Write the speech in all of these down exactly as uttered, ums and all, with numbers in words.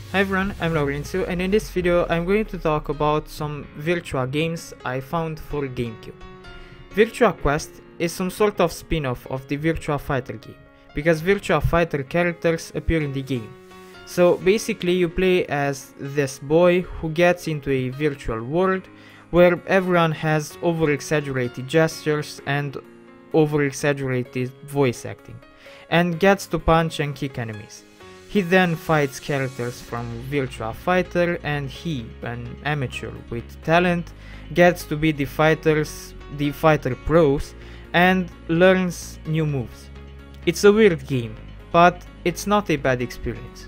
Hi everyone, I'm Laurencio, and in this video I'm going to talk about some Virtua games I found for GameCube. Virtua Quest is some sort of spin-off of the Virtua Fighter game, because Virtua Fighter characters appear in the game. So basically you play as this boy who gets into a virtual world where everyone has over-exaggerated gestures and over-exaggerated voice acting, and gets to punch and kick enemies. He then fights characters from Virtua Fighter, and he, an amateur with talent, gets to be the fighters, the fighter pros, and learns new moves. It's a weird game, but it's not a bad experience.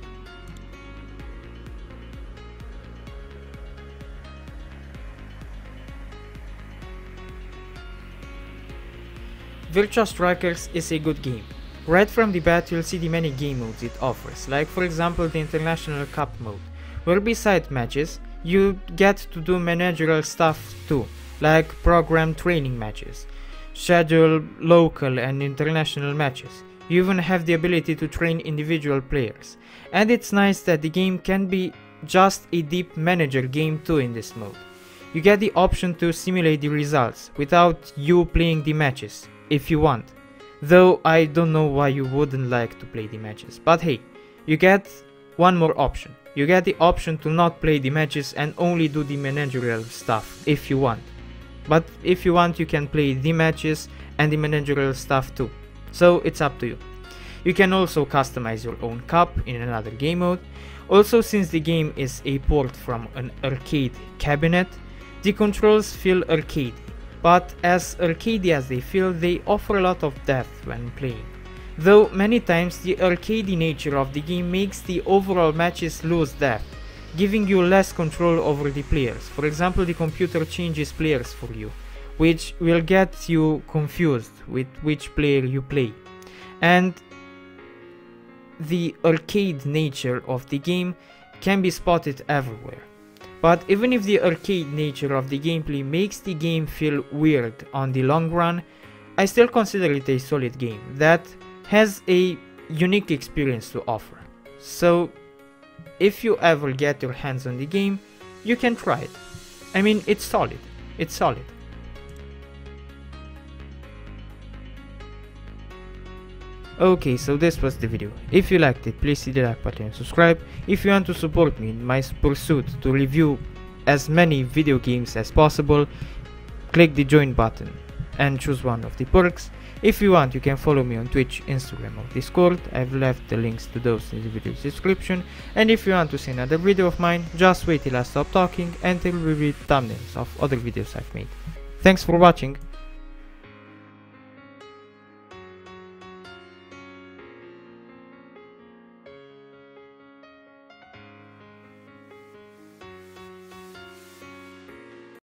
Virtua Strikers is a good game. Right from the bat you'll see the many game modes it offers, like for example the International Cup mode, where beside matches, you get to do managerial stuff too, like program training matches, schedule local and international matches. You even have the ability to train individual players, and it's nice that the game can be just a deep manager game too in this mode. You get the option to simulate the results without you playing the matches, if you want. Though I don't know why you wouldn't like to play the matches, but hey, you get one more option. You get the option to not play the matches and only do the managerial stuff if you want. But if you want, you can play the matches and the managerial stuff too. So it's up to you. You can also customize your own cup in another game mode. Also, since the game is a port from an arcade cabinet, the controls feel arcadey. But as arcadey as they feel, they offer a lot of depth when playing. Though many times the arcadey nature of the game makes the overall matches lose depth, giving you less control over the players. For example, the computer changes players for you, which will get you confused with which player you play. And the arcade nature of the game can be spotted everywhere. But even if the arcade nature of the gameplay makes the game feel weird on the long run, I still consider it a solid game that has a unique experience to offer. So if you ever get your hands on the game, you can try it. I mean, it's solid. It's solid. Okay, so this was the video. If you liked it, please hit the like button and subscribe. If you want to support me in my pursuit to review as many video games as possible, click the join button and choose one of the perks. If you want, you can follow me on Twitch, Instagram or Discord. I've left the links to those in the video description. And if you want to see another video of mine, just wait till I stop talking and till we read thumbnails of other videos I've made. Thanks for watching.